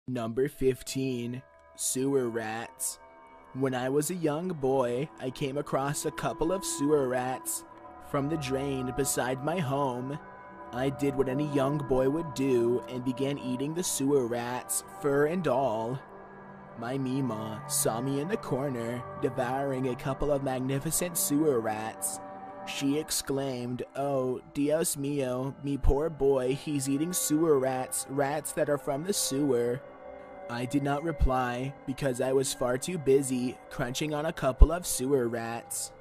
Number 15. Sewer rats. When I was a young boy, I came across a couple of sewer rats from the drain beside my home. I did what any young boy would do and began eating the sewer rats, fur and all. My Mima saw me in the corner, devouring a couple of magnificent sewer rats. She exclaimed, "Oh, Dios mío, me poor boy, he's eating sewer rats, rats that are from the sewer." I did not reply because I was far too busy crunching on a couple of sewer rats.